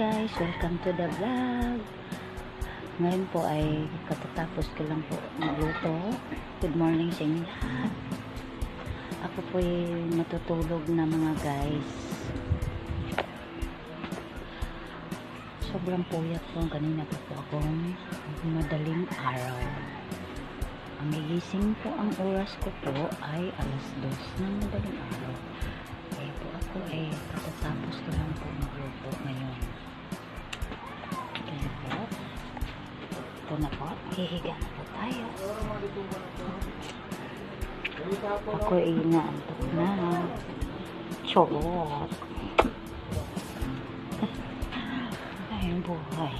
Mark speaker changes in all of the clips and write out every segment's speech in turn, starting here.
Speaker 1: guys, welcome to the vlog. Ngayon po ay katatapos ko lang po magluto. Good morning sa inyo lahat. Ako po ay matutulog na mga guys. Sobrang puyat po. Kanina po akong madaling araw. Ang gigising po, ang oras ko po ay alas 2 ng madaling araw. Kaya po ako ay katatapos ko lang po magluto ngayon. Kaya po, ito na po, hihiga na po tayo. Ako ay inaantok na. Charot. Ay, buhay.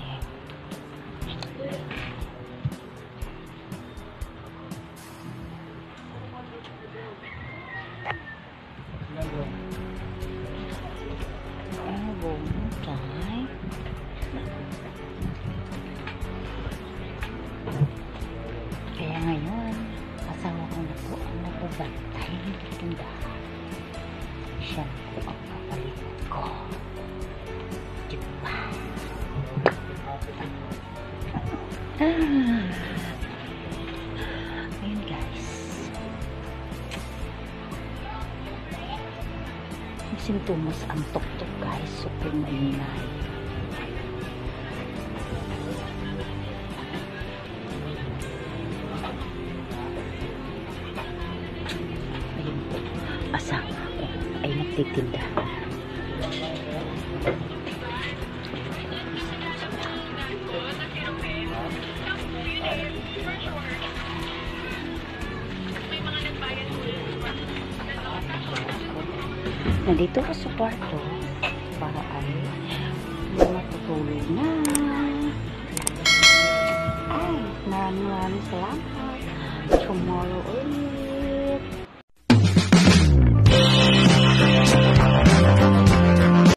Speaker 1: Kaya ngayon, asawa ko na po ang nagbabantay ng tindahan. Siya po ang papalikot ko. Diba? Ayun guys. Sintomas ang tok-tok guys. Super maingay. Asawa ko ay nagtitinda. Nandito ko sa kwarto para ay matutulog na. Ay, maraming salamat. Tomorrow ulit.